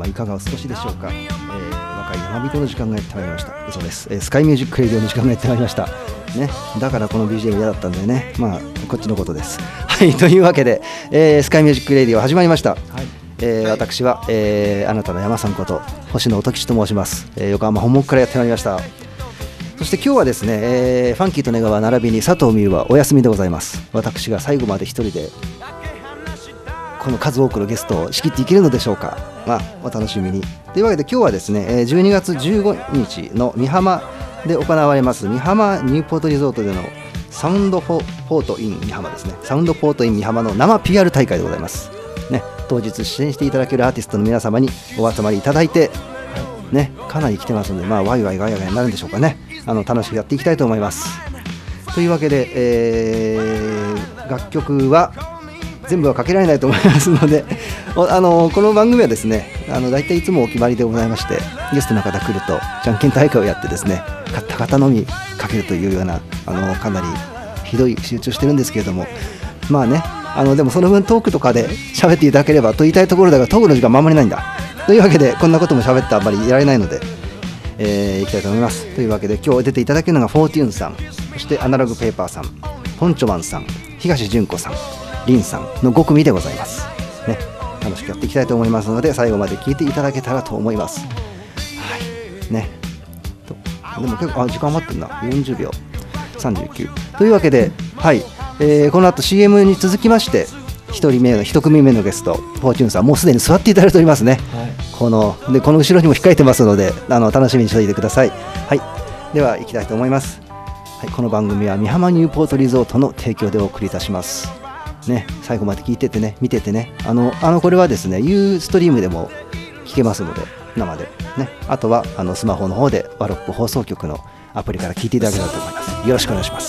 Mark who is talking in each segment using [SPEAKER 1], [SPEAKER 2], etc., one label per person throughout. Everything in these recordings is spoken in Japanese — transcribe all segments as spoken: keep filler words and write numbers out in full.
[SPEAKER 1] 様いかがお過ごしでしょうか。えー、若い山人の時間がやってまいりました。嘘です、えー、スカイミュージックレディオの時間がやってまいりましたね。だからこの ビージーエム 嫌だったんでね、まあこっちのことです。はいというわけで、えー、スカイミュージックレディオ始まりました。はい、えーはい、私は、えー、あなたの山さんこと星野音吉と申します。えー、横浜本木からやってまいりました。そして今日はですね、えー、ファンキーと根川並びに佐藤美優はお休みでございます。私が最後まで一人でこの数多くのゲストを仕切っていけるのでしょうか。まあお楽しみに。というわけで今日はですね、じゅうにがつじゅうごにちの美浜で行われます美浜ニューポートリゾートでのサウンドポートイン美浜ですね。サウンドポートイン美浜の生 ピーアール 大会でございますね。当日出演していただけるアーティストの皆様にお集まりいただいてね、かなり来てますので、まあワイワイガヤガヤになるんでしょうかね。あの楽しくやっていきたいと思います。というわけで、えー、楽曲は全部はかけられないと思いますのであのこの番組はですね、あのだいたいいつもお決まりでございまして、ゲストの方来るとじゃんけん大会をやってですね、勝った方のみかけるというような、あのかなりひどい集中してるんですけれども、まあね、あのでもその分トークとかで喋っていただければと言いたいところだが、トークの時間守れないんだというわけで、こんなことも喋ってあんまりいられないので、えー、いきたいと思います。というわけで今日出ていただけるのがフォーテューンさん、そしてアナログペーパーさん、ポンチョマンさん、東純子さん、リンさんのご組でございますね。楽しくやっていきたいと思いますので、最後まで聞いていただけたらと思います。はいね。とでも結構あ時間余ってるな、よんじゅうびょうさんじゅうきゅうというわけで、はい、えー、この後 シーエム に続きましてひとりめのいち組目のゲストフォーチューンさん、もうすでに座っていただいておりますね。はい、このでこの後ろにも控えてますので、あの楽しみにしておいてください。はい、では行きたいと思います。はい、この番組は美浜ニューポートリゾートの提供でお送りいたしますね。最後まで聞いててね、見ててね、あのあのこれはですね ユー ストリームでも聞けますので、生でね、あとはあのスマホの方でワロップ放送局のアプリから聞いていただけたらと思います。よろしくお願いします。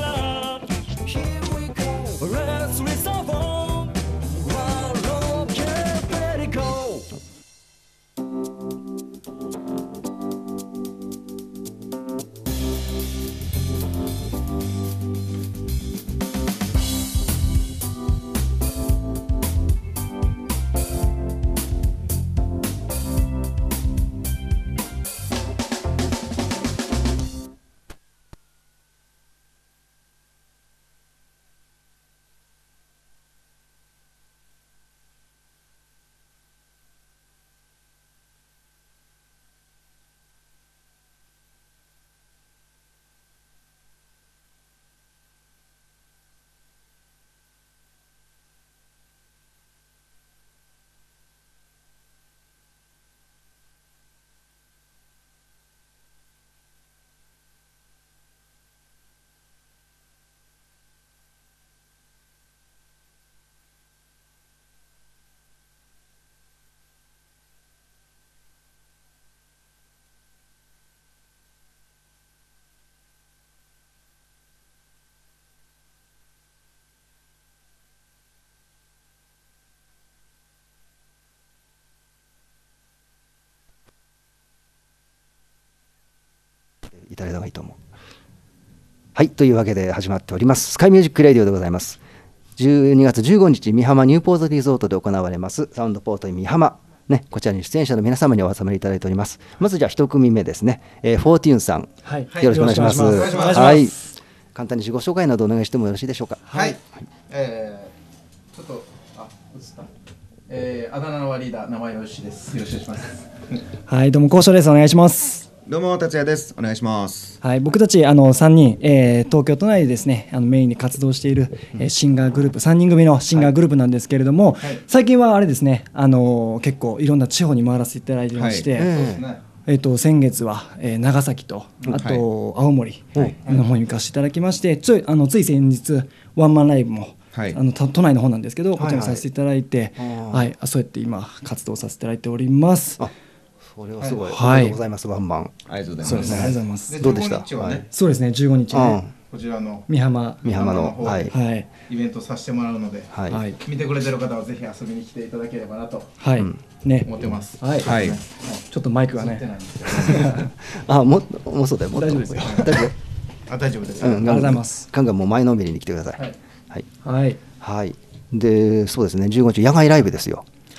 [SPEAKER 1] いただいた方がいいと思う。はい、というわけで始まっておりますスカイミュージックレディオでございます。じゅうにがつじゅうごにち美浜ニューポートリゾートで行われますサウンドポートイン美浜ね、こちらに出演者の皆様にお集まりいただいております。まずじゃあ一組目ですね、えー、フォーテューンさん、はい、よろしくお願いします。はい、簡単に自己紹介などお願いしてもよろしいでしょうか。
[SPEAKER 2] はい、はい、えー、ちょっとあ映った、えー、あだ名はリーダー名前よしです。よろしくお願いします
[SPEAKER 3] はい、どうも高翔です。お願いします。
[SPEAKER 4] どうも達也です。お願いします。
[SPEAKER 3] はい、僕たちあのさんにん、えー、東京都内でですね、あのメインに活動している、えー、シンガーグループさんにん組のシンガーグループなんですけれども、はい、最近はあれですね、あのー、結構いろんな地方に回らせていただいてまして、はい、えー、と先月は、えー、長崎とあと、はい、青森の方に行かせていただきまして、ついあのつい先日ワンマンライブもはい、あの都内の方なんですけど、こちらもさせていただいて、はいはいはい、そうやって今活動させていただいております。
[SPEAKER 1] あ、それはすごい、はい、ありがとうございます。ワンマン
[SPEAKER 4] ありがとうございます。
[SPEAKER 3] そうですね、ありがとうございます。
[SPEAKER 1] どうでした？
[SPEAKER 2] じゅうごにちはね、
[SPEAKER 3] はい、そうですね、じゅうごにちね、
[SPEAKER 2] こちらの
[SPEAKER 3] 美浜
[SPEAKER 1] 美浜の方で、
[SPEAKER 2] はい、イベントさせてもらうので、
[SPEAKER 1] はい、
[SPEAKER 2] 見てくれてる方はぜひ遊びに来ていただければなと、
[SPEAKER 3] はい、ね、
[SPEAKER 2] 思ってます。
[SPEAKER 3] はい、はい、ちょっとマイクがね、
[SPEAKER 1] あ、ももうそうだよ、もっと
[SPEAKER 3] 大丈夫ですよ。
[SPEAKER 2] 大丈夫。あ、大丈夫です。
[SPEAKER 3] ありがとうございます。
[SPEAKER 1] ガンガンもう前のめりに来てください。
[SPEAKER 2] はい、
[SPEAKER 1] はい、
[SPEAKER 3] はい、
[SPEAKER 1] はい。で、そうですね、じゅうごにち野外ライブですよ。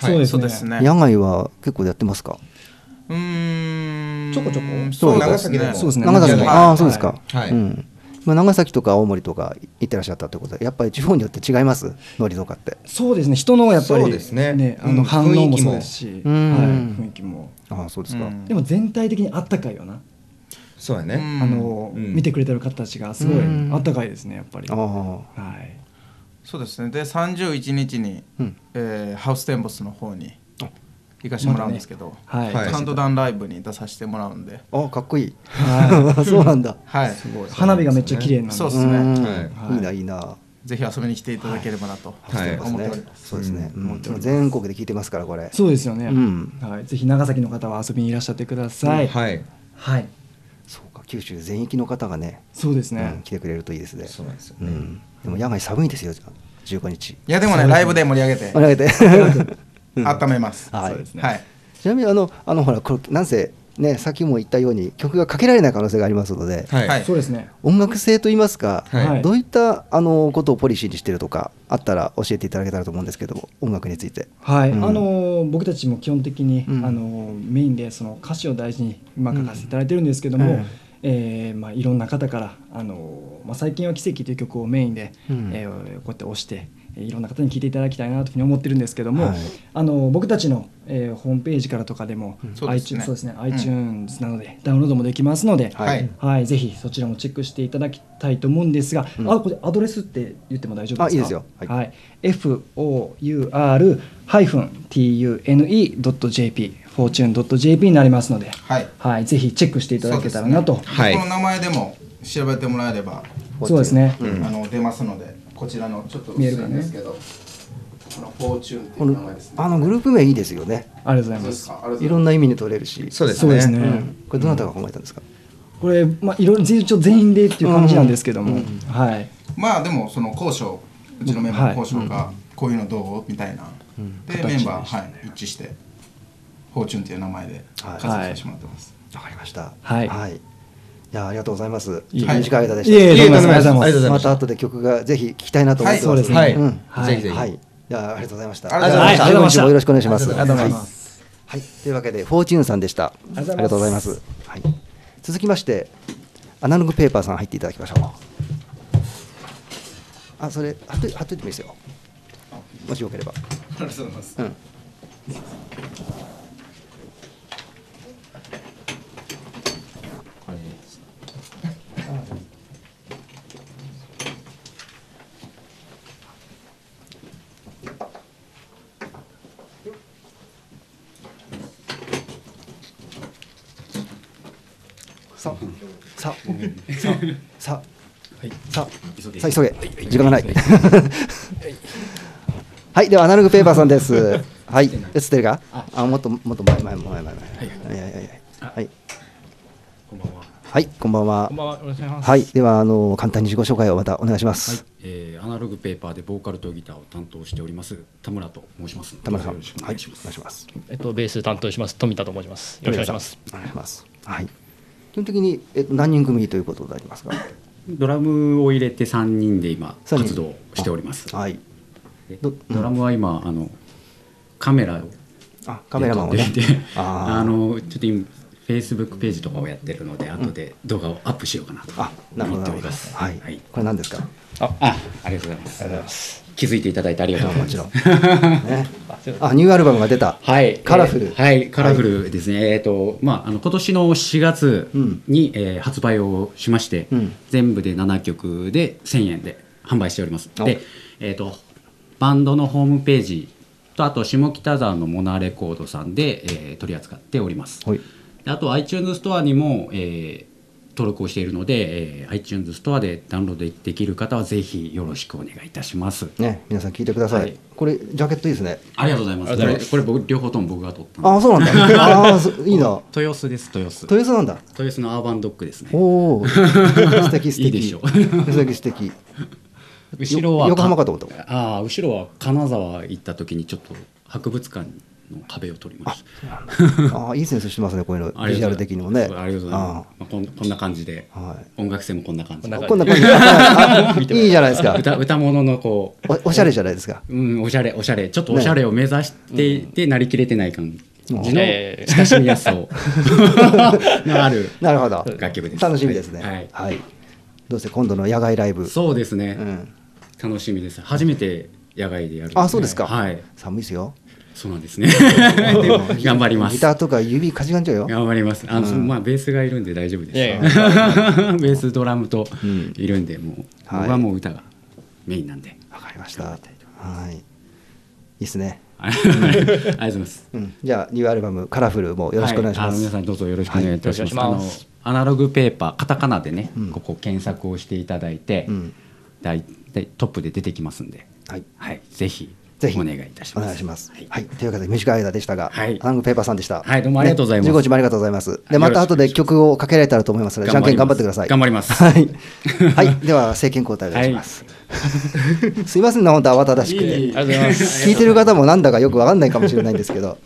[SPEAKER 3] そうですね
[SPEAKER 2] そうですね。
[SPEAKER 1] 野外は結構やってますか？
[SPEAKER 2] うーん。
[SPEAKER 3] ちょこちょこ
[SPEAKER 2] そう
[SPEAKER 4] 長崎でも
[SPEAKER 3] そうですね
[SPEAKER 1] 長崎も、
[SPEAKER 2] はい
[SPEAKER 1] ああそうですか、
[SPEAKER 4] はい
[SPEAKER 1] うんまあ、長崎とか青森とか行ってらっしゃったってことでやっぱり地方によって違います？ノリとかって。
[SPEAKER 3] そうですね、人のやっぱり
[SPEAKER 4] そうですね
[SPEAKER 3] あの
[SPEAKER 4] うん
[SPEAKER 3] 反応もそうですし、
[SPEAKER 1] うん
[SPEAKER 3] はい、雰囲気も。
[SPEAKER 1] ああそうですか、
[SPEAKER 2] うん
[SPEAKER 3] でも全体的にあったかいよな、
[SPEAKER 4] そうやね、
[SPEAKER 2] うん
[SPEAKER 3] あの
[SPEAKER 4] うん
[SPEAKER 3] 見てくれてる方たちがすごい
[SPEAKER 1] うん
[SPEAKER 3] あったかいですね、やっぱり。
[SPEAKER 1] あ
[SPEAKER 3] はい
[SPEAKER 2] そうですね。でさんじゅういちにちに、
[SPEAKER 1] うん
[SPEAKER 2] えーハウステンボスの方に行かしてもらうんですけど、
[SPEAKER 3] はい、
[SPEAKER 4] はい
[SPEAKER 2] カウントダウンライブに出させてもらうんで、
[SPEAKER 1] ああかっこいい、
[SPEAKER 3] は
[SPEAKER 1] そうなんだ、
[SPEAKER 2] はい。
[SPEAKER 3] い、すごい花火がめっちゃ綺麗なんで。
[SPEAKER 2] そうですね。
[SPEAKER 1] うん
[SPEAKER 4] はい
[SPEAKER 1] いいないいな、
[SPEAKER 2] ぜひ遊びに来ていただければなと
[SPEAKER 4] はい
[SPEAKER 2] 思っております。
[SPEAKER 1] そうですね、
[SPEAKER 3] うん
[SPEAKER 1] うん
[SPEAKER 3] 思っております
[SPEAKER 1] 全国で聞いてますからこれ。
[SPEAKER 3] そうですよね、
[SPEAKER 1] うん
[SPEAKER 3] はい、ぜひ長崎の方は遊びにいらっしゃってください。
[SPEAKER 4] はい
[SPEAKER 3] はい、
[SPEAKER 1] そうか九州全域の方がね
[SPEAKER 3] そうですね、
[SPEAKER 1] うん来てくれるといいですね。
[SPEAKER 4] そうなんですよね、
[SPEAKER 1] うん、でも野外寒いですよじゅうごにち。
[SPEAKER 2] いやでもね、ライブで盛り上げて
[SPEAKER 1] お願いで
[SPEAKER 2] 温めます。
[SPEAKER 1] はい
[SPEAKER 3] そうですね
[SPEAKER 2] はい。
[SPEAKER 1] ちなみにあのあのほらこれなんせねさっきも言ったように曲がかけられない可能性がありますので、
[SPEAKER 4] はい、
[SPEAKER 2] はい
[SPEAKER 3] そうですね。
[SPEAKER 1] 音楽性といいますか、
[SPEAKER 4] はい
[SPEAKER 1] どういったあのことをポリシーにしてるとかあったら教えていただけたらと思うんですけども、音楽について。
[SPEAKER 3] はい、
[SPEAKER 1] うん
[SPEAKER 3] あの僕たちも基本的に、
[SPEAKER 1] うん
[SPEAKER 3] あのメインでその歌詞を大事に今書かせていただいてるんですけども、
[SPEAKER 1] うん
[SPEAKER 3] えーまあ、いろんな方からあの、まあ、最近は「奇跡」という曲をメインで、
[SPEAKER 1] うん
[SPEAKER 3] えーこうやって推していろんな方に聴いていただきたいなというふうに思ってるんですけども、
[SPEAKER 1] はい
[SPEAKER 3] あの僕たちの、えーホームページからとかでも、
[SPEAKER 2] そうですね
[SPEAKER 3] iTunes そうですね、
[SPEAKER 2] うん
[SPEAKER 3] iTunes なのでダウンロードもできますので、
[SPEAKER 1] はい
[SPEAKER 2] はい
[SPEAKER 3] はい、ぜひそちらもチェックしていただきたいと思うんですが、
[SPEAKER 1] うん
[SPEAKER 3] あこれアドレスって言っても大丈夫ですか？
[SPEAKER 1] あいいですよはい
[SPEAKER 3] はい、エフオーユーアール ハイフン ティーユーエヌイー ドット ジェーピー フォーチューン ドット ジェーピー になりますので、
[SPEAKER 2] はい。
[SPEAKER 3] はい、ぜひチェックしていただけたらなと。
[SPEAKER 2] そうですね
[SPEAKER 4] はい
[SPEAKER 2] この名前でも調べてもらえれば、
[SPEAKER 3] そうですね、
[SPEAKER 4] うん
[SPEAKER 2] あの出ますので、こちらのちょっと薄い
[SPEAKER 3] 見えるかね
[SPEAKER 2] んですけど、このフォーチューンって
[SPEAKER 1] この
[SPEAKER 2] いう名前ですね。
[SPEAKER 1] あのグループ名いいですよね。
[SPEAKER 3] ありがとうございま
[SPEAKER 2] そうですす。か。ありがとうございます
[SPEAKER 1] いろんな意味に取れるし。
[SPEAKER 4] そうですね
[SPEAKER 3] そうですね、
[SPEAKER 1] うんこれどなたが考えたんですか。
[SPEAKER 3] これ、まあ、いろいろ一応全員でっていう感じなんですけども、はい、
[SPEAKER 2] まあでもその交渉、うちのメンバーの交渉がこういうのどうみたいな、で
[SPEAKER 3] 形
[SPEAKER 2] メンバー、
[SPEAKER 3] でした
[SPEAKER 2] はい、一致してフォーチューンっていう名前で活動させてもらってます。
[SPEAKER 1] わかりました。
[SPEAKER 3] はい
[SPEAKER 1] い。いやありがとうございます。
[SPEAKER 3] いえ
[SPEAKER 1] 短い間でし
[SPEAKER 3] いえいえ
[SPEAKER 1] た。
[SPEAKER 3] どうもありがとうございます
[SPEAKER 4] ありがとうございました
[SPEAKER 1] また後で曲がぜひ聴きたいなと思ってます。
[SPEAKER 3] はいそうですね
[SPEAKER 4] はい
[SPEAKER 1] うん
[SPEAKER 3] はい
[SPEAKER 4] ぜひぜひ、
[SPEAKER 1] はい。じゃあありがとうございました。
[SPEAKER 2] ありがとうございました
[SPEAKER 1] はい今週もよろしくお願いします。
[SPEAKER 3] ありがとうございます。
[SPEAKER 1] はい。はいというわけでフォーチューンさんでした。あ
[SPEAKER 3] りがとうございます
[SPEAKER 1] りがとうございます。はい。続きましてアナログペーパーさん入っていただきましょう。あそれ貼っとい貼っといてもいいですよ。もしよければ。
[SPEAKER 2] ありがとうございます。
[SPEAKER 1] うん。さあ、さあ、さあ、さあ、さあ、さあ急げ、時間がない。はい、ではアナログペーパーさんです。はい、映ってるか？あ、もっともっと前前前前前。はいはいはいはい。
[SPEAKER 5] こんばんは。
[SPEAKER 1] はい、こんばんは
[SPEAKER 5] こん。ばんは。よろしくお願いします。
[SPEAKER 1] はい、ではあの簡単に自己紹介をまたお願いしま
[SPEAKER 5] はい
[SPEAKER 1] す。
[SPEAKER 5] えーアナログペーパーでボーカルとギターを担当しております田村と申します。
[SPEAKER 1] 田村さん、
[SPEAKER 5] よろしくお
[SPEAKER 1] はい、
[SPEAKER 5] 願いします。
[SPEAKER 1] お願いします。
[SPEAKER 6] えっと、ベース担当します富田と申します。よろしくお願いします。
[SPEAKER 1] お願いします。はい。基本的にえっと何人組ということでありますか。
[SPEAKER 5] ドラムを入れてさんにんで今
[SPEAKER 1] さんにん
[SPEAKER 5] 活動しております。
[SPEAKER 1] はい。
[SPEAKER 5] で
[SPEAKER 1] ど
[SPEAKER 5] ドラムは今あのカメラを
[SPEAKER 1] あ、カメラマンをね
[SPEAKER 5] やっていて。
[SPEAKER 1] あ
[SPEAKER 5] あのちょっと今フェイスブックページとかをやってるので、後で動画をアップしようかなと
[SPEAKER 1] あ、なるほどなるほど。
[SPEAKER 5] 思っております。
[SPEAKER 1] はい。
[SPEAKER 5] はい。
[SPEAKER 1] これ何ですか。
[SPEAKER 5] あ、あありがとうございます。気づいていただいてありがとうございます。
[SPEAKER 1] もちろん。ね。あ、ニューアルバムが出た。
[SPEAKER 5] はい、
[SPEAKER 1] カラフル
[SPEAKER 5] えーはい、カラフルですね。えっ、と、まあ、あの今年のしがつに、えー発売をしまして、
[SPEAKER 1] うん
[SPEAKER 5] 全部でななきょくでせんえんで販売しております。
[SPEAKER 1] お
[SPEAKER 5] で、えっ、と、バンドのホームページと、あと下北沢のモナレコードさんで、えー取り扱っております。
[SPEAKER 1] はい。
[SPEAKER 5] であと iTunes ストアにも、えー登録をしているので、えー iTunes ストアでダウンロードできる方はぜひよろしくお願いいたします。
[SPEAKER 1] ね、皆さん聞いてください。
[SPEAKER 5] はい
[SPEAKER 1] これジャケットいいですね。
[SPEAKER 5] ありがとうございます。
[SPEAKER 6] ありがとうございます
[SPEAKER 5] これこれ僕両方とも僕が撮ったの
[SPEAKER 1] あ、そうなんだ。ああ、そいいな。
[SPEAKER 5] 豊洲です、豊洲。
[SPEAKER 1] 豊洲なんだ。
[SPEAKER 5] 豊洲のアーバンドッグですね。
[SPEAKER 1] おお。素敵素敵。
[SPEAKER 5] いいでしょ
[SPEAKER 1] 素敵素敵。
[SPEAKER 5] 後ろは
[SPEAKER 1] 横浜かと思った。
[SPEAKER 5] ああ、後ろは金沢行った時にちょっと博物館の壁を取ります。
[SPEAKER 1] ああ、いいセンスしてますね、こういうの、
[SPEAKER 5] あ
[SPEAKER 1] ビジュアル的にもね。
[SPEAKER 5] ありがとうございます。まあ、こんこんな感じで、
[SPEAKER 1] は
[SPEAKER 5] 音楽性もこんな感じで、
[SPEAKER 1] い、こんな感じで、あいいじゃないですか。
[SPEAKER 5] 歌歌物のこう
[SPEAKER 1] お、おしゃれじゃないですか。
[SPEAKER 5] うん、おしゃれおしゃれちょっとおしゃれを目指していて、なりきれてない感じの
[SPEAKER 6] えー
[SPEAKER 5] 親しみやすさをのある
[SPEAKER 1] なるほど。
[SPEAKER 5] 楽曲です。
[SPEAKER 1] 楽しみですね。
[SPEAKER 5] はい。
[SPEAKER 1] はい。どうせ今度の野外ライブ。
[SPEAKER 5] そうですね、
[SPEAKER 1] うん。
[SPEAKER 5] 楽しみです。初めて野外でやるので。
[SPEAKER 1] あ、そうですか。
[SPEAKER 5] はい。
[SPEAKER 1] 寒いですよ。
[SPEAKER 5] そうなんですね。でも頑張ります。
[SPEAKER 1] ギターとか指かじかんじゃうよ。
[SPEAKER 5] 頑張ります。あの、
[SPEAKER 1] うん
[SPEAKER 5] まあベースがいるんで大丈夫です。
[SPEAKER 6] いやいや
[SPEAKER 5] ベースドラムと
[SPEAKER 1] うん
[SPEAKER 5] いるんで、もう、
[SPEAKER 1] はい
[SPEAKER 5] 僕はもう歌がメインなんで。
[SPEAKER 1] わかりました。はい。いいですね。
[SPEAKER 5] ありがとうございます。
[SPEAKER 1] うん。じゃあニューアルバムカラフルもよろしくお願いします。
[SPEAKER 5] はあの皆さんどうぞよろしくお願いいたします。
[SPEAKER 6] はいよろしくお願いします
[SPEAKER 5] あのアナログペーパーカタカナでね、
[SPEAKER 1] うん
[SPEAKER 5] ここ検索をしていただいて、
[SPEAKER 1] うん
[SPEAKER 5] だいでトップで出てきますんで、
[SPEAKER 1] はい。
[SPEAKER 5] はい、ぜひ
[SPEAKER 1] ぜひ
[SPEAKER 5] お願いいたします。
[SPEAKER 1] お願いします。
[SPEAKER 5] はい
[SPEAKER 1] はい。というわけで短い間でしたが、
[SPEAKER 5] はい
[SPEAKER 1] アナログペーパーさんでした。
[SPEAKER 5] はいどうもありがとうございます
[SPEAKER 1] ねじゅうごにちもありがとうございます。で、
[SPEAKER 5] よろしく
[SPEAKER 1] また後で曲をかけられたらと思いますので、じゃんけん頑張ってください。
[SPEAKER 5] 頑張ります。
[SPEAKER 1] はい。はい。では政権交代お願いします。すいませんね、本当慌ただしくて。
[SPEAKER 6] ありがとうございます。
[SPEAKER 1] 聞いてる方もなんだかよくわかんないかもしれないんですけど。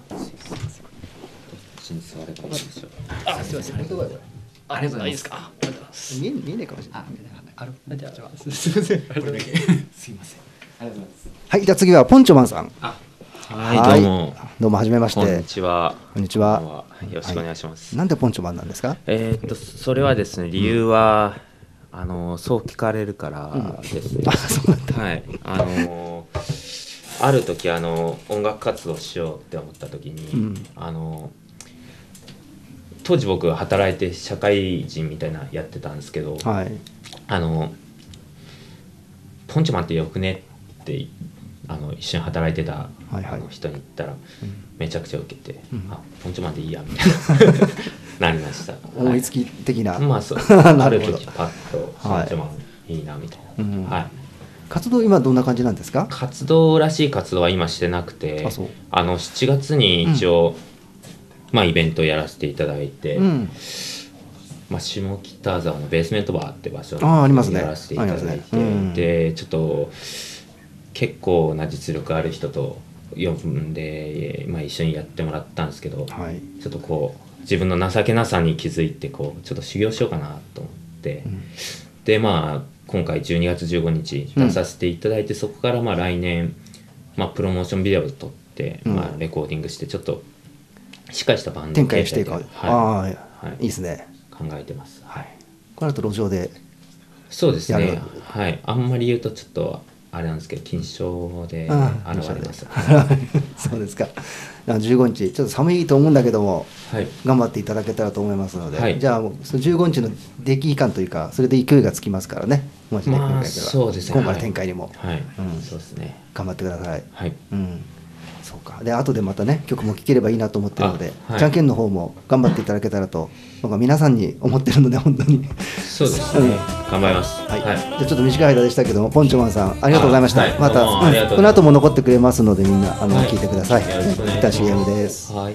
[SPEAKER 6] あ、すみません。ありがとうございます。ありがとうございます。か。ありがとうございます。
[SPEAKER 1] 見え見えないかもしれない。
[SPEAKER 6] ある。じゃあ、
[SPEAKER 5] すいません。これだけ。すいません。ありがとうございます。
[SPEAKER 1] はい。じゃあ次はポンチョマンさん。
[SPEAKER 7] はい、どうも。
[SPEAKER 1] どうもはじめまし
[SPEAKER 7] こんに
[SPEAKER 1] て。
[SPEAKER 7] ちは。
[SPEAKER 1] こんにちは
[SPEAKER 7] こんばんはよろしくお願いします。
[SPEAKER 1] なんでポンチョマンなんですか。
[SPEAKER 7] えーっと、それはですね、理由は、あの、そう聞かれるからですね。
[SPEAKER 1] あ、そうなんだ。
[SPEAKER 7] はい、あの、ある時、あの、音楽活動しようって思った時に、
[SPEAKER 1] うん
[SPEAKER 7] あの。当時僕働いて社会人みたいなやってたんですけど、
[SPEAKER 1] はい。
[SPEAKER 7] あの。ポンチョマンってよくねってあの一緒に働いてた
[SPEAKER 1] はいはい
[SPEAKER 7] あの人に言ったら、めちゃくちゃ受けて、
[SPEAKER 1] うん
[SPEAKER 7] あポンチョマンでいいやみたいななりました。
[SPEAKER 1] 思いつき的な。
[SPEAKER 7] はい、まあそう
[SPEAKER 1] なるほど
[SPEAKER 7] ある時パッとポ
[SPEAKER 1] はい
[SPEAKER 7] ンチョマンいいなみたいな、
[SPEAKER 1] うん
[SPEAKER 7] はい、
[SPEAKER 1] 活動今どんな感じなんですか。
[SPEAKER 7] 活動らしい活動は今してなくて、
[SPEAKER 1] あそう
[SPEAKER 7] あのしちがつに一応、まあイベントをやらせていただいて、
[SPEAKER 1] うん。
[SPEAKER 7] まあ、下北沢のベースメントバーって場所
[SPEAKER 1] あーありますね
[SPEAKER 7] やらせていただいて、
[SPEAKER 1] ありますねうん
[SPEAKER 7] でちょっと結構な実力ある人と呼んで、まあ、一緒にやってもらったんですけど、
[SPEAKER 1] はい。
[SPEAKER 7] ちょっとこう自分の情けなさに気づいてこうちょっと修行しようかなと思って、
[SPEAKER 1] ん
[SPEAKER 7] でまあ今回じゅうにがつじゅうごにち出させていただいて、そこからまあ来年、まあ、プロモーションビデオを撮って、
[SPEAKER 1] うん
[SPEAKER 7] まあ、レコーディングしてちょっとしっかりしたバンド
[SPEAKER 1] 展開していく。
[SPEAKER 7] はい
[SPEAKER 1] ああ、
[SPEAKER 7] はい
[SPEAKER 1] いいですね。
[SPEAKER 7] 考えてます。はい
[SPEAKER 1] この後路上で。
[SPEAKER 7] そうですね
[SPEAKER 1] やる。
[SPEAKER 7] はい。あんまり言うとちょっとあれなんですけど、金賞で
[SPEAKER 1] ああ
[SPEAKER 7] 現れます。
[SPEAKER 1] そうですか。じゅうごにちちょっと寒いと思うんだけども。
[SPEAKER 7] はい。
[SPEAKER 1] 頑張っていただけたらと思いますので、
[SPEAKER 7] はい
[SPEAKER 1] じゃあもうそのじゅうごにちの出来感というか、それで勢いがつきますからね、もしね、
[SPEAKER 7] まあ
[SPEAKER 1] 今回から
[SPEAKER 7] そうですね
[SPEAKER 1] 今回の展開にも、
[SPEAKER 7] はい。
[SPEAKER 1] うん
[SPEAKER 7] そうですね。
[SPEAKER 1] 頑張ってください。
[SPEAKER 7] はい。
[SPEAKER 1] うん、そうか。で、後でまたね、曲も聴ければいいなと思ってるので、
[SPEAKER 7] あはい
[SPEAKER 1] じゃんけんの方も頑張っていただけたらと、僕は皆さんに思ってるので、本当に。
[SPEAKER 7] そうですね。頑張ります。
[SPEAKER 1] はい、
[SPEAKER 7] はい。
[SPEAKER 1] じゃあちょっと短い間でしたけども、ポンチョマンさん、ありがとうございました。
[SPEAKER 7] あはい
[SPEAKER 1] また、
[SPEAKER 7] どうもありがとうございます
[SPEAKER 1] うんこの後も残ってくれますので、みんなあの、
[SPEAKER 7] はい
[SPEAKER 1] 聞いてください。
[SPEAKER 7] よろしくお願いし
[SPEAKER 1] 一旦
[SPEAKER 7] ます。
[SPEAKER 1] シーエム です。
[SPEAKER 7] はい。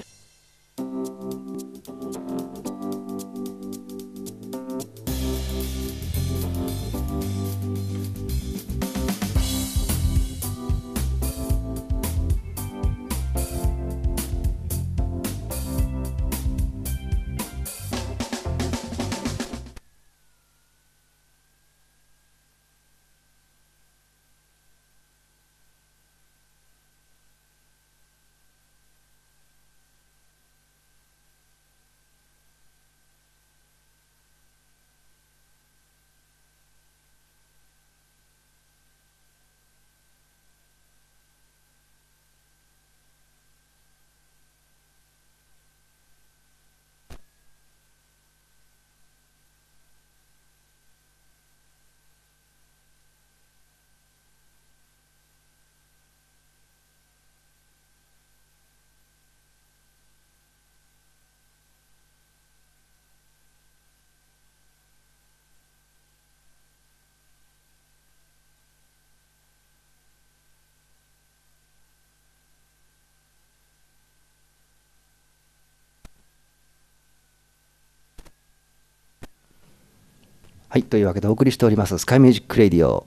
[SPEAKER 1] はい、というわけでお送りしておりますスカイミュージックレディオね、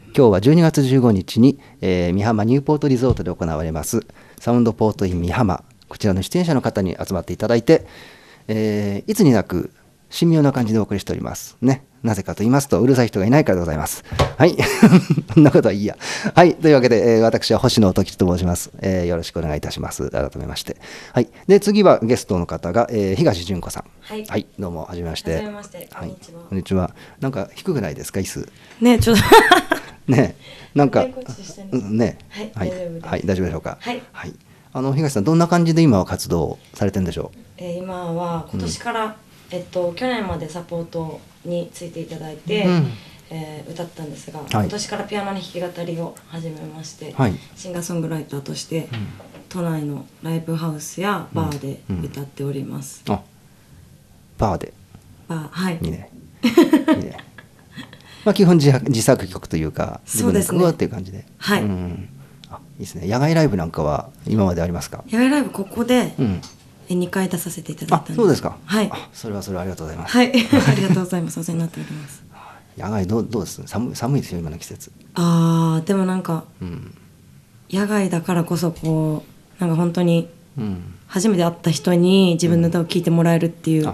[SPEAKER 1] 今日はじゅうにがつじゅうごにちに、えー、美浜ニューポートリゾートで行われますサウンドポートイン美浜、こちらの出演者の方に集まっていただいて、えー、いつになく神妙な感じでお送りしておりますね。なぜかと言いますと、うるさい人がいないからでございます。はい。そんなことはいいや。はい。というわけで、えー、私は星野時と申します、えー。よろしくお願いいたします。改めまして。はい。で、次はゲストの方が、えー、東純子さん。
[SPEAKER 8] はい。
[SPEAKER 1] はい。どうも、はじめまして。
[SPEAKER 8] はじめまして。こんにちは。
[SPEAKER 1] はい、こんにちは。なんか低くないですか、椅子。
[SPEAKER 8] ね、ちょっと。
[SPEAKER 1] ね、なんか。
[SPEAKER 8] ね。
[SPEAKER 1] はい。はい。大丈夫でしょうか。
[SPEAKER 8] はい。
[SPEAKER 1] はい。あの、東さん、どんな感じで今は活動されてるんでしょう。
[SPEAKER 8] えー、今は、今年から、うんえっと、去年までサポートについていただいて、うんえー、歌ったんですが、はい、今年からピアノに弾き語りを始めまして、はい、シンガーソングライターとして、うん、都内のライブハウスやバーで歌っております、
[SPEAKER 1] うんうん、あバーで
[SPEAKER 8] バーはい
[SPEAKER 1] いいねいいねまあ基本 自, 自作曲というか自分の曲はっていう感じで
[SPEAKER 8] はい、
[SPEAKER 1] うん、あいいですね。野外ライブなんかは今までありますか。
[SPEAKER 8] 野外ライブここで、うんにかい出させていただいたんです。
[SPEAKER 1] あ、そうですか。
[SPEAKER 8] はい。
[SPEAKER 1] あ、それはそれはありがとうございます。
[SPEAKER 8] はい、ありがとうございます。お世話になっております。
[SPEAKER 1] 野外どうどうです。寒い寒いですよ今の季節。
[SPEAKER 8] ああ、でもなんか、うん、野外だからこそこうなんか本当に初めて会った人に自分の歌を聴いてもらえるっていう、うんはい、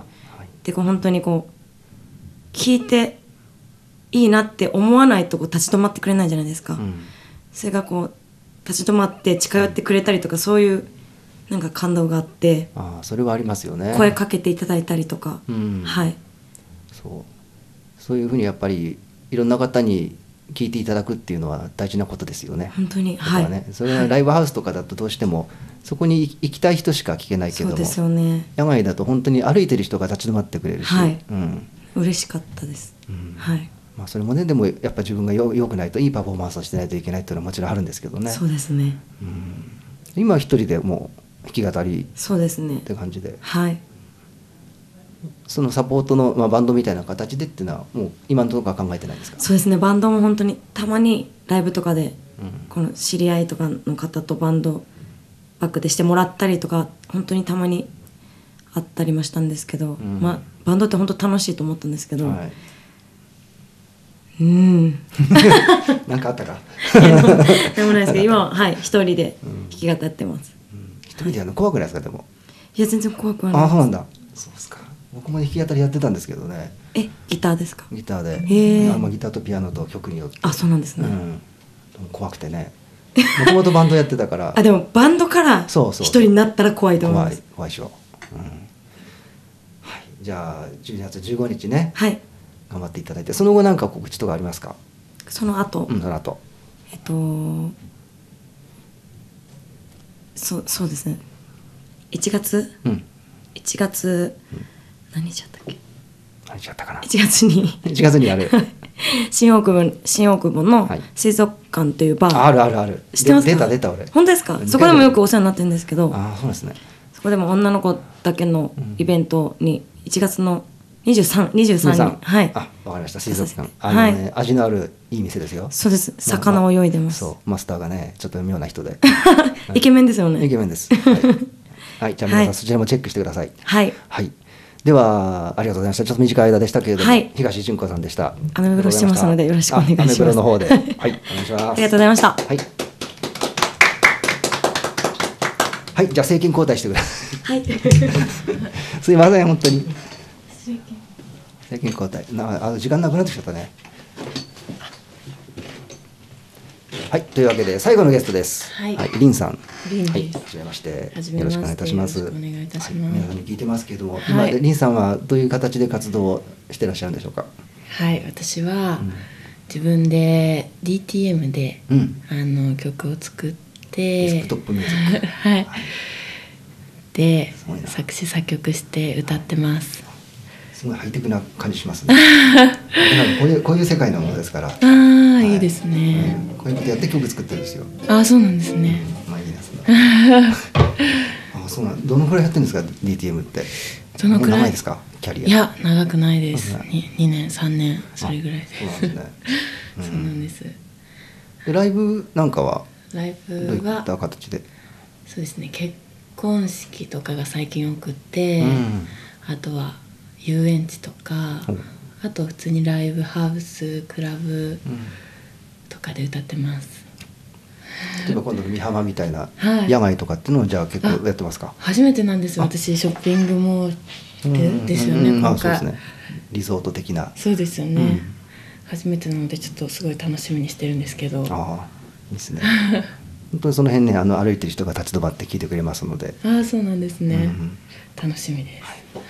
[SPEAKER 8] でこう本当にこう聴いていいなって思わないとこう立ち止まってくれないじゃないですか。うん、それがこう立ち止まって近寄ってくれたりとかそういうなんか感動があって、
[SPEAKER 1] ああそれはありますよね。
[SPEAKER 8] 声かけていただいたりとか、うん、はい
[SPEAKER 1] そうそういうふうにやっぱりいろんな方に聞いていただくっていうのは大事なことですよね。
[SPEAKER 8] 本当に、
[SPEAKER 1] はい。それはライブハウスとかだとどうしてもそこに行きたい人しか聞けないけども、
[SPEAKER 8] そうですよね。
[SPEAKER 1] 野外だと本当に歩いてる人が立ち止まってくれるし、
[SPEAKER 8] はい、うん、嬉しかったです。うん、はい。
[SPEAKER 1] まあそれもねでもやっぱ自分がよ良くないといいパフォーマンスをしてないといけないっていうのはもちろんあるんですけどね。
[SPEAKER 8] そうですね。
[SPEAKER 1] うん、今一人でもう弾き語り
[SPEAKER 8] そうですね
[SPEAKER 1] って感じで、
[SPEAKER 8] はい、
[SPEAKER 1] そのサポートの、まあ、バンドみたいな形でっていうのはもう今のところは考えてないですか。
[SPEAKER 8] そうですね。バンドも本当にたまにライブとかで、うん、この知り合いとかの方とバンドバックでしてもらったりとか本当にたまにあったりもしたんですけど、うん、まあバンドって本当楽しいと思ったんですけど、はい、うん
[SPEAKER 1] なんかあったか
[SPEAKER 8] でもないですけど今ははい一人で弾き語ってます。
[SPEAKER 1] 一人でやるの怖くないですか。でも
[SPEAKER 8] いや全然怖くはないです。
[SPEAKER 1] あ、そうなんだ。そうですか。僕も弾き語りやってたんですけどね。
[SPEAKER 8] え、ギターですか。
[SPEAKER 1] ギターで、
[SPEAKER 8] へ
[SPEAKER 1] あ、まあ、ギターとピアノと曲によって。
[SPEAKER 8] あ、そうなんですね、うん、
[SPEAKER 1] でも怖くてねもともとバンドやってたから
[SPEAKER 8] あ、でもバンドから一人になったら怖いと思います。
[SPEAKER 1] 怖い怖いでしょ、うん、はい。じゃあじゅうにがつじゅうごにちね、
[SPEAKER 8] はい、
[SPEAKER 1] 頑張っていただいて、その後なんか告知とかありますか。
[SPEAKER 8] その後、
[SPEAKER 1] うん、その後
[SPEAKER 8] えっとそうそうですねいちがつ、うん、いちがつ、うん、何日だったっけ。
[SPEAKER 1] 何日だったかな。
[SPEAKER 8] いちがつに
[SPEAKER 1] いちがつにある
[SPEAKER 8] 新大久保新大久保の水族館というバー、
[SPEAKER 1] はい、あるあるある。
[SPEAKER 8] 知ってますか。
[SPEAKER 1] 出た出た俺。
[SPEAKER 8] 本当ですか。そこでもよくお世話になってるんですけど。
[SPEAKER 1] あ、そうですね。
[SPEAKER 8] そこでも女の子だけのイベントにいちがつのにじゅうさん、にじゅうさんに、はい。
[SPEAKER 1] あ、わかりました。水族館。あのね、はい、味のあるいい店ですよ。
[SPEAKER 8] そうです。魚を泳いでます。
[SPEAKER 1] そう、マスターがね、ちょっと妙な人で。
[SPEAKER 8] イケメンですよね。
[SPEAKER 1] イケメンです。はい。はい、じゃあ皆さんそちらもチェックしてください。
[SPEAKER 8] はい。
[SPEAKER 1] はい。ではありがとうございました。ちょっと短い間でしたけれども、はい、東純子さんでした。
[SPEAKER 8] アメブロしてますのでよろしくお願いします。ア
[SPEAKER 1] メブロの方で、はい、お願いします。
[SPEAKER 8] ありがとうございました。
[SPEAKER 1] はい。はい、じゃあ政権交代してください。はい。すいません本当に。政権交代。なあ時間なくなってきちゃったね。はい、というわけで最後のゲストです。はい、はい、リンさん。
[SPEAKER 9] リンです。はい、
[SPEAKER 1] はじめまして。よろしくお願いいたします。
[SPEAKER 9] よろしくお願いいたします。はい、
[SPEAKER 1] 皆さんに聞いてますけども、はい、今でリンさんはどういう形で活動をしてらっしゃるんでしょうか。
[SPEAKER 9] はい、私は自分で ディーティーエム で、うん、あの曲を作って、
[SPEAKER 1] デスクトップミュージック。
[SPEAKER 9] はい。はい、で作詞作曲して歌ってます。
[SPEAKER 1] すごいハイテクな感じしますね。こういうこういう世界のものですから。
[SPEAKER 9] ああ、はい、いいですね、
[SPEAKER 1] うん。こういうことやって曲作ってるんですよ。
[SPEAKER 9] ああ、そうなんですね。
[SPEAKER 1] うん、まあいいですね。あ、そうなん。どのくらいやってるんですか ディーティーエム って。
[SPEAKER 9] どのくらい。
[SPEAKER 1] 長いですかキャリア。
[SPEAKER 9] いや長くないです。ににねんさんねんそれぐらいです。
[SPEAKER 1] そうなんですね。
[SPEAKER 9] うん、そうなんです。
[SPEAKER 1] でライブなんかは
[SPEAKER 9] ライブは
[SPEAKER 1] どういった形で。
[SPEAKER 9] そうですね。結婚式とかが最近多くて、うん、あとは遊園地とか、うん、あと普通にライブハウスクラブとかで歌ってます。
[SPEAKER 1] 例えば今度の美浜みたいな
[SPEAKER 9] はい
[SPEAKER 1] 野外とかっていうのをじゃあ結構やってますか？
[SPEAKER 9] 初めてなんですよ。私ショッピングモールですよね、
[SPEAKER 1] うんうんうん、
[SPEAKER 9] 今回。
[SPEAKER 1] あ、そうですね。リゾート的な。
[SPEAKER 9] そうですよね、
[SPEAKER 1] うん
[SPEAKER 9] 初めてなのでちょっとすごい楽しみにしてるんですけど。
[SPEAKER 1] ああ、いいですね。本当にその辺ね、あの歩いてる人が立ち止まって聞いてくれますので。
[SPEAKER 9] ああ、そうなんですね、
[SPEAKER 1] うんうん、
[SPEAKER 9] 楽しみです。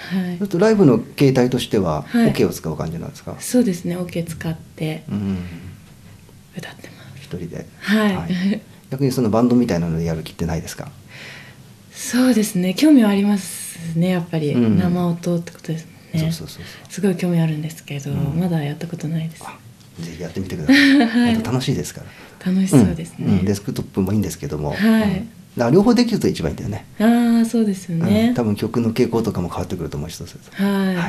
[SPEAKER 9] はい、
[SPEAKER 1] ちょっとライブの形態としては、
[SPEAKER 9] はい、
[SPEAKER 1] オケを使う感じなんですか？
[SPEAKER 9] そうですね、オケ使って
[SPEAKER 1] うん
[SPEAKER 9] 歌ってます。
[SPEAKER 1] 一人で。
[SPEAKER 9] はい、
[SPEAKER 1] はい、逆にそのバンドみたいなのでやる気ってないですか？
[SPEAKER 9] そうですね、興味はありますね、やっぱり、うん、生音ってことですね。
[SPEAKER 1] そうそうそうそう、
[SPEAKER 9] すごい興味あるんですけど、うん、まだやったことないです。
[SPEAKER 1] ぜひやってみてください。はい、本当楽しいですから。
[SPEAKER 9] 楽しそうですね、
[SPEAKER 1] うんうん、デスクトップもいいんですけども、
[SPEAKER 9] はい、
[SPEAKER 1] うん、だから両方できると一番いいんだよね。
[SPEAKER 9] ああ、そうですよね、
[SPEAKER 1] うん、多分曲の傾向とかも変わってくると思う一つです。
[SPEAKER 9] はい、
[SPEAKER 1] はい、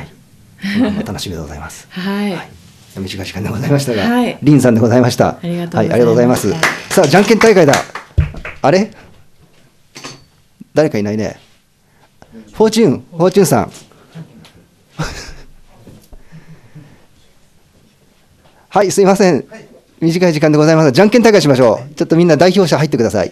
[SPEAKER 1] 楽しみでございます。
[SPEAKER 9] はい、
[SPEAKER 1] はい、短い時間でございましたが、
[SPEAKER 9] はい、
[SPEAKER 1] リンさんでございました。
[SPEAKER 9] ありがとうございます。
[SPEAKER 1] はい、ありがとうございます。さあ、じゃんけん大会だ。あれ誰かいないね。フォーチューン、フォーチューンさん。はい、すいません。短い時間でございますが、じゃんけん大会しましょう。ちょっとみんな代表者入ってください。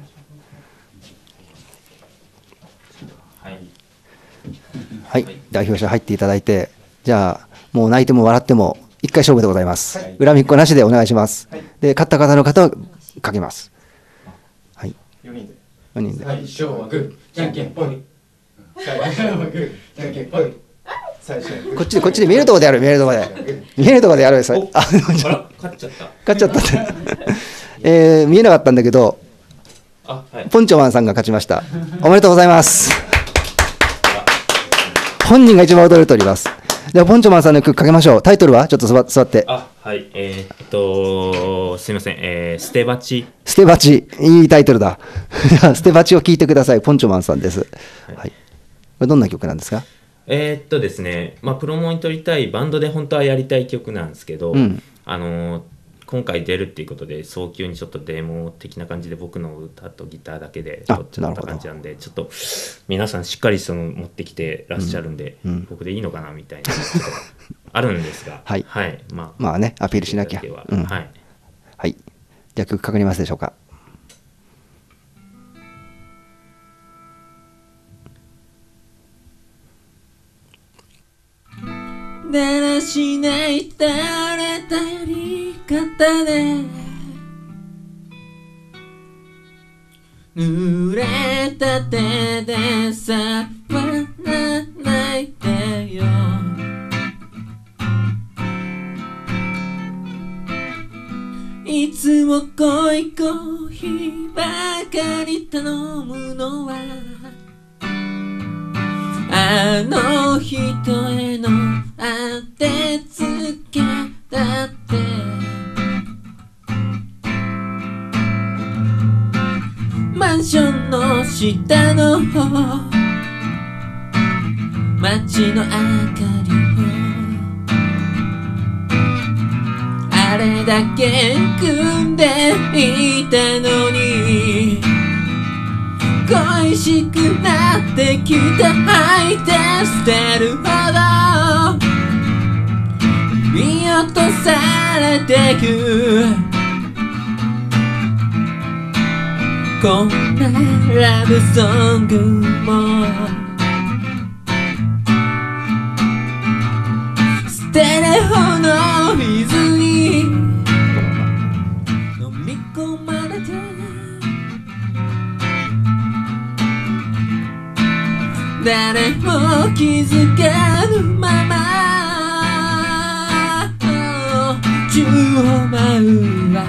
[SPEAKER 7] はい。
[SPEAKER 1] はい、代表者入っていただいて、じゃあ、もう泣いても笑っても、一回勝負でございます。はい、恨みっこなしでお願いします。はい、で、勝った方の方はかけます。はい。
[SPEAKER 2] よにんで。
[SPEAKER 1] よにんで。
[SPEAKER 2] 最初はグー、じゃんけんぽい。最初はグー、じゃんけんぽい。
[SPEAKER 1] こっちでこっちで見えるところでやる、見えるところで見えるところでやる。それあ、
[SPEAKER 7] 勝っちゃった勝
[SPEAKER 1] っちゃったってえー、見えなかったんだけど、
[SPEAKER 7] あ、はい、
[SPEAKER 1] ポンチョマンさんが勝ちました。おめでとうございます。本人が一番驚いております。ではポンチョマンさんの曲かけましょう。タイトルはちょっと座って。
[SPEAKER 7] あ、はい、えー、っとすみません、えー、捨て鉢。
[SPEAKER 1] 捨て鉢、いいタイトルだ。捨て鉢を聴いてください。ポンチョマンさんです。はい、はい、これどんな曲なんですか？
[SPEAKER 7] えー、っとですね、まあ、プロモに撮りたいバンドで本当はやりたい曲なんですけど、うん、あのー、今回出るっていうことで早急にちょっとデモ的な感じで僕の歌とギターだけで撮っちゃった感じなんで、ちょっと皆さんしっかりその持ってきてらっしゃるんで、うんうん、僕でいいのかなみたいなあるんですが、
[SPEAKER 1] はい、
[SPEAKER 7] はい、まあ、
[SPEAKER 1] まあね、アピールしなきゃ。うん、はい、はい、じゃあ曲かかりますでしょうか？
[SPEAKER 10] だらしない垂れたやり方で濡れた手で触らないでよいつも濃いコーヒーばかり頼むのはあの人への当てつけだってマンションの下の方街の明かりをあれだけ組んでいたのに恋しくなってきた吐いて捨てるほど見落とされてくこんなラブソングも捨てるほど水に飲み込まれて誰も気づかぬまま宙を舞うわ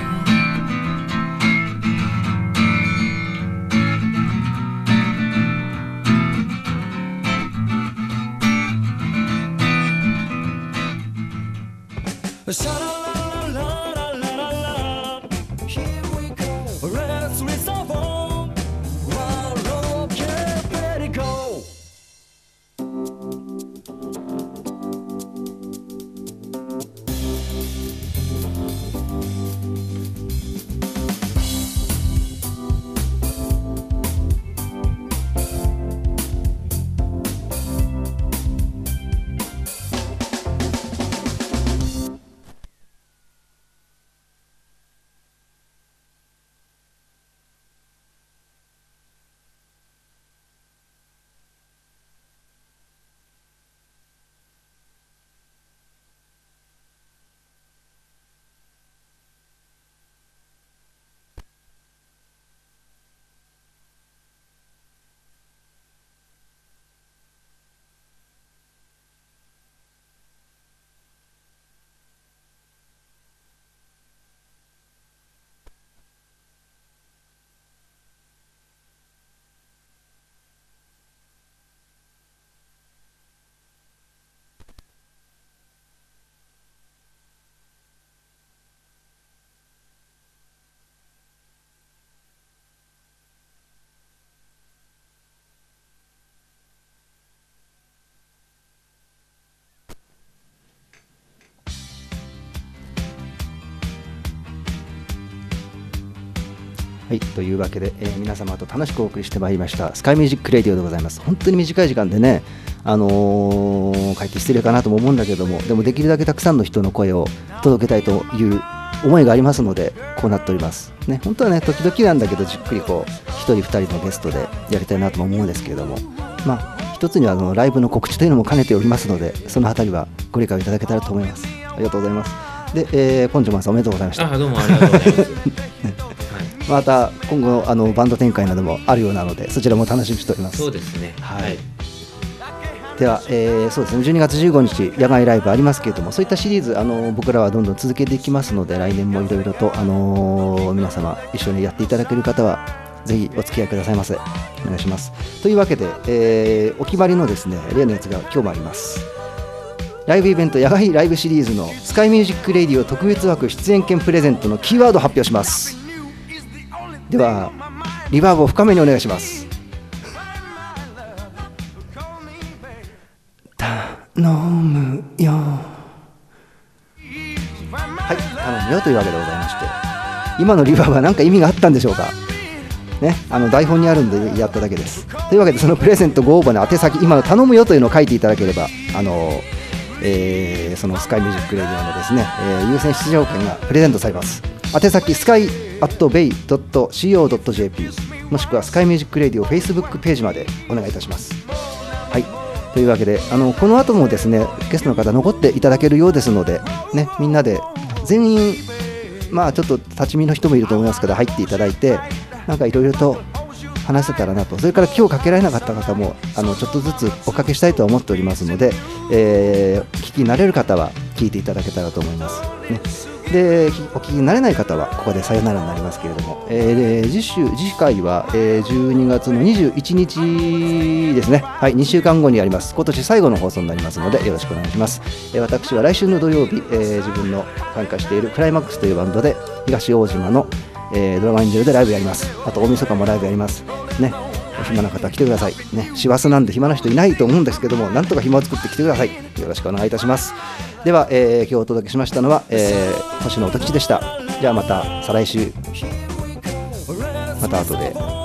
[SPEAKER 1] はい、というわけで、えー、皆様と楽しくお送りしてまいりましたスカイミュージックレディオでございます。本当に短い時間でね、あのー、帰って失礼かなとも思うんだけども、でもできるだけたくさんの人の声を届けたいという思いがありますので、こうなっておりますね。本当はね、時々なんだけどじっくりこうひとりふたりのゲストでやりたいなとも思うんですけれども、まあ一つにはあのライブの告知というのも兼ねておりますので、そのあたりはご理解いただけたらと思います。ありがとうございます。で、えー、ポンジョマンさんおめでとうございました。
[SPEAKER 7] あ、どうもありがとうございます
[SPEAKER 1] また今後あのバンド展開などもあるようなので、そちらも楽しみにしております。
[SPEAKER 7] そうですね、
[SPEAKER 1] はい、では、えー、そうですね、じゅうにがつじゅうごにち野外ライブありますけれども、そういったシリーズあの僕らはどんどん続けていきますので、来年もいろいろと、あのー、皆様一緒にやっていただける方はぜひお付き合いくださいませ。お願いします。というわけで、えー、お決まりのですね例のやつが今日もあります。ライブイベント野外ライブシリーズのスカイミュージックレディオ特別枠出演券プレゼントのキーワードを発表します。ではリバーブを深めにお願いします。頼むよ。はい、頼むよというわけでございまして、今のリバーブは何か意味があったんでしょうかね、あの台本にあるんでやっただけです。というわけで、そのプレゼントご応募の宛先、今の頼むよというのを書いていただければ、あのえー、そのスカイミュージックレディオのですね、えー、優先出場権がプレゼントされます。宛先スカイアットベイドットシーオードットジェーピー もしくはスカイミュージックレディオ Facebook ページまでお願いいたします。はい、というわけで、あのこの後もですねゲストの方残っていただけるようですので、ね、みんなで全員、まあちょっと立ち見の人もいると思いますけど入っていただいて、なんかいろいろと話せたらなと。それから今日かけられなかった方もあのちょっとずつおかけしたいとは思っておりますので、えー、聞きになれる方は聞いていただけたらと思います、ね、でお聞きになれない方はここでさよならになりますけれども、えー、次週次回は、えー、じゅうにがつのにじゅういちにちですね。はい、にしゅうかんごにあります。今年最後の放送になりますのでよろしくお願いします。えー、私は来週の土曜日、えー、自分の参加しているクライマックスというバンドで東大島のえー、ドラマエンジェルでライブやります。あと大晦日もライブやりますね。お暇な方は来てくださいね。師走なんで暇な人いないと思うんですけども、なんとか暇を作って来てください。よろしくお願いいたします。では、えー、今日お届けしましたのは、えー、星野音吉でした。じゃあまた再来週、また後で。